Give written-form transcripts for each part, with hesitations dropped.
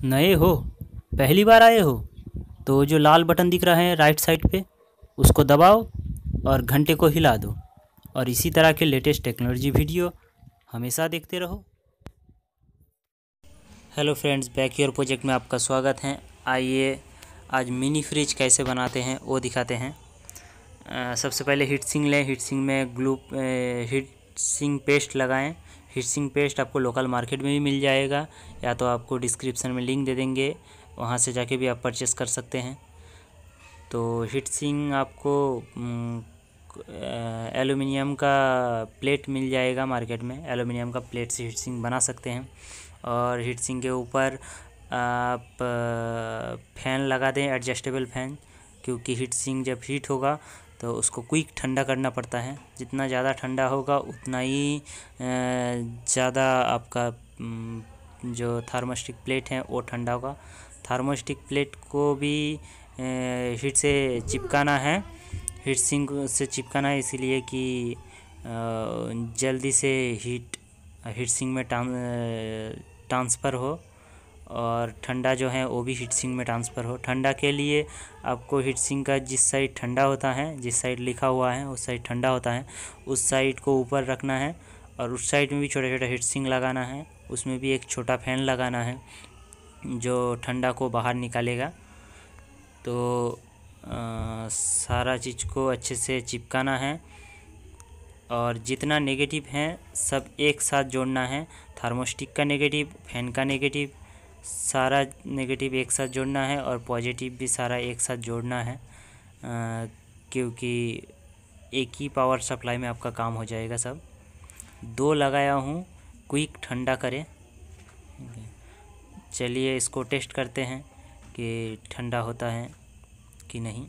नए हो, पहली बार आए हो तो जो लाल बटन दिख रहा है राइट साइड पे उसको दबाओ और घंटे को हिला दो और इसी तरह के लेटेस्ट टेक्नोलॉजी वीडियो हमेशा देखते रहो। Hello friends, back your project में आपका स्वागत है। आइए आज मिनी फ्रिज कैसे बनाते हैं वो दिखाते हैं। सबसे पहले हीट सिंक लें। हीट सिंक में हीट सिंक पेस्ट लगाएं। हीट सिंक पेस्ट आपको लोकल मार्केट में भी मिल जाएगा या तो आपको डिस्क्रिप्शन में लिंक दे देंगे, वहाँ से जाके भी आप परचेस कर सकते हैं। तो हीट सिंक आपको एलुमिनियम का प्लेट मिल जाएगा मार्केट में। एलुमिनियम का प्लेट से हीट सिंक बना सकते हैं। और हीट सिंक के ऊपर आप फैन लगा दें, एडजस्टेबल फैन, क्योंकि हीट सिंक जब हीट होगा तो उसको क्विक ठंडा करना पड़ता है। जितना ज़्यादा ठंडा होगा उतना ही ज़्यादा आपका जो थर्मोस्टिक प्लेट है वो ठंडा होगा। थर्मोस्टिक प्लेट को भी हीट से चिपकाना है, हीट सिंक से चिपकाना है, इसीलिए कि जल्दी से हीट सिंक में ट्रांसफ़र हो और ठंडा जो है वो भी हीट सिंक में ट्रांसफ़र हो। ठंडा के लिए आपको हीट सिंक का जिस साइड ठंडा होता है, जिस साइड लिखा हुआ है उस साइड ठंडा होता है, उस साइड को ऊपर रखना है और उस साइड में भी छोटा छोटा हीट सिंक लगाना है। उसमें भी एक छोटा फैन लगाना है जो ठंडा को बाहर निकालेगा। तो सारा चीज़ को अच्छे से चिपकाना है और जितना नेगेटिव है सब एक साथ जोड़ना है। थर्मोस्टिक का नेगेटिव, फैन का नेगेटिव, सारा नेगेटिव एक साथ जोड़ना है और पॉजिटिव भी सारा एक साथ जोड़ना है, क्योंकि एक ही पावर सप्लाई में आपका काम हो जाएगा सब। 2 लगाया हूँ, क्विक ठंडा करें। चलिए इसको टेस्ट करते हैं कि ठंडा होता है कि नहीं।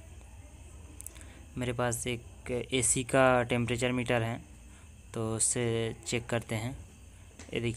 मेरे पास एक एसी का टेम्परेचर मीटर है तो उससे चेक करते हैं। ये देखिए,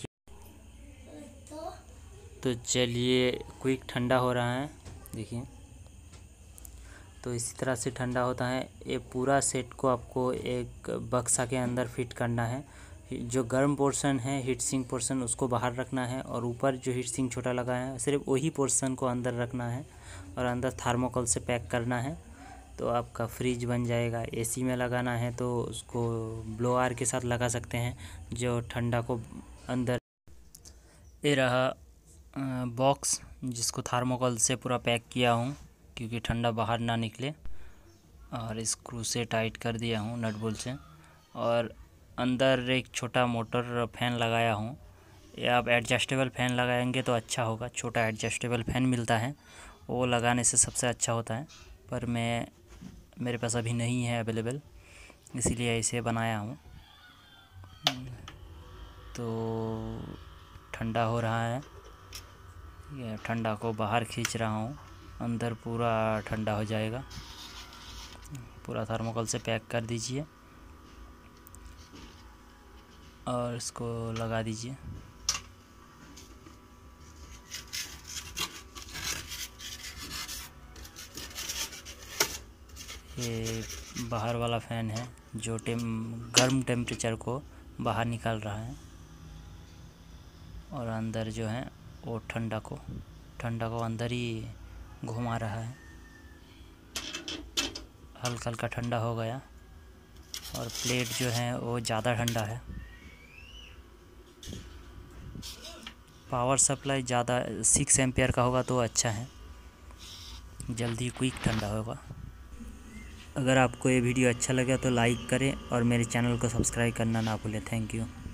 तो चलिए क्विक ठंडा हो रहा है, देखिए। तो इसी तरह से ठंडा होता है। ये पूरा सेट को आपको एक बक्सा के अंदर फिट करना है। जो गर्म पोर्शन है हीट सिंक पोर्शन उसको बाहर रखना है और ऊपर जो हीट सिंक छोटा लगा है सिर्फ वही पोर्शन को अंदर रखना है और अंदर थर्मोकोल से पैक करना है। तो आपका फ्रिज बन जाएगा। एसी में लगाना है तो उसको ब्लोअर के साथ लगा सकते हैं जो ठंडा को अंदर। ये रहा बॉक्स जिसको थर्मोकोल से पूरा पैक किया हूँ क्योंकि ठंडा बाहर ना निकले, और स्क्रू से टाइट कर दिया हूँ नट बोल्ट से। और अंदर एक छोटा मोटर फैन लगाया हूँ। या आप एडजस्टेबल फ़ैन लगाएंगे तो अच्छा होगा। छोटा एडजस्टेबल फ़ैन मिलता है, वो लगाने से सबसे अच्छा होता है, पर मेरे पास अभी नहीं है अवेलेबल, इसीलिए इसे बनाया हूँ। तो ठंडा हो रहा है, ये ठंडा को बाहर खींच रहा हूँ, अंदर पूरा ठंडा हो जाएगा। पूरा थर्मोकोल से पैक कर दीजिए और इसको लगा दीजिए। ये बाहर वाला फ़ैन है जो गर्म टेम्परेचर को बाहर निकाल रहा है और अंदर जो है वो ठंडा को अंदर ही घुमा रहा है। हल्का हल्का ठंडा हो गया और प्लेट जो है वो ज़्यादा ठंडा है। पावर सप्लाई ज़्यादा 6 एम्पियर का होगा तो अच्छा है, जल्दी क्विक ठंडा होगा। अगर आपको ये वीडियो अच्छा लगा तो लाइक करें और मेरे चैनल को सब्सक्राइब करना ना भूलें। Thank you.